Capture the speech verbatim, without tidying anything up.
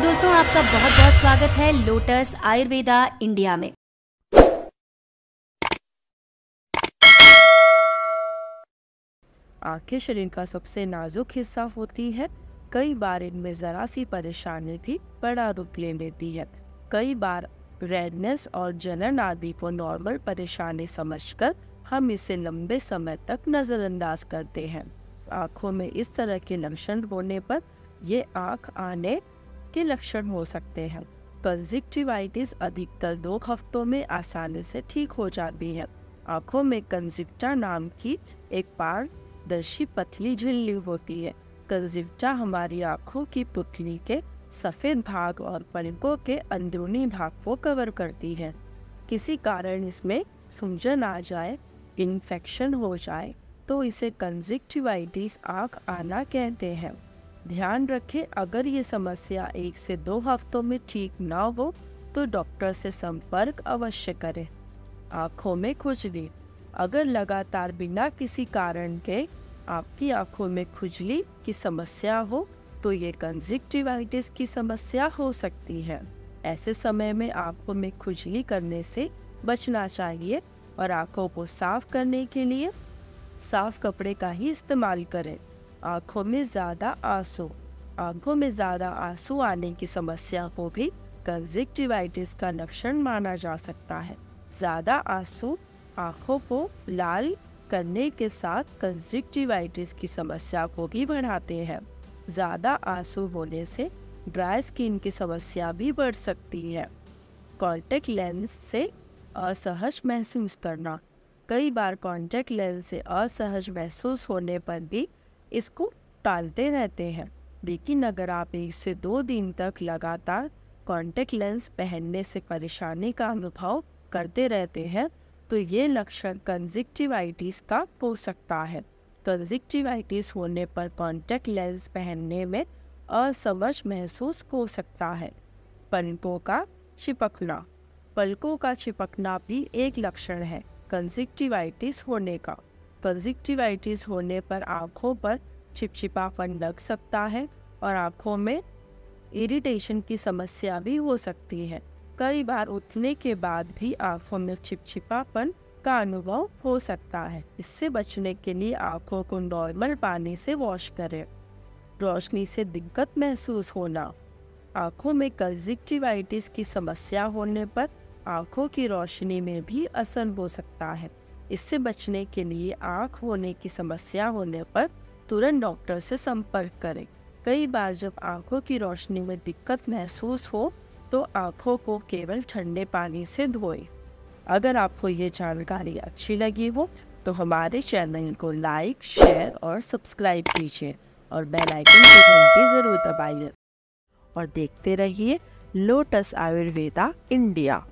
दोस्तों, आपका बहुत बहुत स्वागत है लोटस आयुर्वेदा इंडिया में। आंखें शरीर का सबसे नाजुक हिस्सा होती है। कई बार इनमें जरा सी परेशानी भी बड़ा रूप ले लेती है। कई बार रेडनेस और जलन आदि को नॉर्मल परेशानी समझकर हम इसे लंबे समय तक नज़रअंदाज करते हैं। आँखों में इस तरह के लक्षण होने पर ये आँख आने के लक्षण हो सकते हैं। कंजक्टिवाइटिस अधिकतर दो हफ्तों में आसानी से ठीक हो जाती है। आँखों में कंजक्टा नाम की एक पारदर्शी पतली झिल्ली होती है। कंजक्टा हमारी आँखों की पुतली के सफ़ेद भाग और पलकों के अंदरूनी भाग को कवर करती है। किसी कारण इसमें सूजन आ जाए, इन्फेक्शन हो जाए तो इसे कंजक्टिवाइटिस आँख आना कहते हैं। ध्यान रखें, अगर ये समस्या एक से दो हफ्तों में ठीक ना हो तो डॉक्टर से संपर्क अवश्य करें। आँखों में खुजली, अगर लगातार बिना किसी कारण के आपकी आँखों में खुजली की समस्या हो तो ये कंजक्टिवाइटिस की समस्या हो सकती है। ऐसे समय में आँखों में खुजली करने से बचना चाहिए और आँखों को साफ करने के लिए साफ कपड़े का ही इस्तेमाल करें। आँखों में ज़्यादा आंसू, आँखों में ज़्यादा आंसू आने की समस्या को भी कंजक्टिवाइटिस का लक्षण माना जा सकता है। ज़्यादा आंसू आँखों को लाल करने के साथ कंजक्टिवाइटिस की समस्या को भी बढ़ाते हैं। ज़्यादा आंसू होने से ड्राई स्किन की समस्या भी बढ़ सकती है। कॉन्टैक्ट लेंस से असहज महसूस करना, कई बार कॉन्टैक्ट लेंस से असहज महसूस होने पर भी इसको टालते रहते हैं, लेकिन अगर आप एक से दो दिन तक लगातार कॉन्टैक्ट लेंस पहनने से परेशानी का अनुभव करते रहते हैं तो ये लक्षण कंजक्टिवाइटिस का हो सकता है। कंजक्टिवाइटिस होने पर कॉन्टैक्ट लेंस पहनने में असमझ महसूस हो सकता है। पलकों का चिपकना, पलकों का चिपकना भी एक लक्षण है कंजक्टिवाइटिस होने का। कंजक्टिवाइटिस होने पर आँखों पर चिपचिपापन लग सकता है और आँखों में इरिटेशन की समस्या भी हो सकती है। कई बार उठने के बाद भी आँखों में चिपचिपापन का अनुभव हो सकता है। इससे बचने के लिए आँखों को नॉर्मल पानी से वॉश करें। रोशनी से दिक्कत महसूस होना, आँखों में कंजक्टिवाइटिस की समस्या होने पर आँखों की रोशनी में भी असर हो सकता है। इससे बचने के लिए आँख होने की समस्या होने पर तुरंत डॉक्टर से संपर्क करें। कई बार जब आँखों की रोशनी में दिक्कत महसूस हो तो आँखों को केवल ठंडे पानी से धोएं। अगर आपको ये जानकारी अच्छी लगी हो तो हमारे चैनल को लाइक, शेयर और सब्सक्राइब कीजिए और बेल आइकन की घंटी ज़रूर दबाइए और देखते रहिए लोटस आयुर्वेदा इंडिया।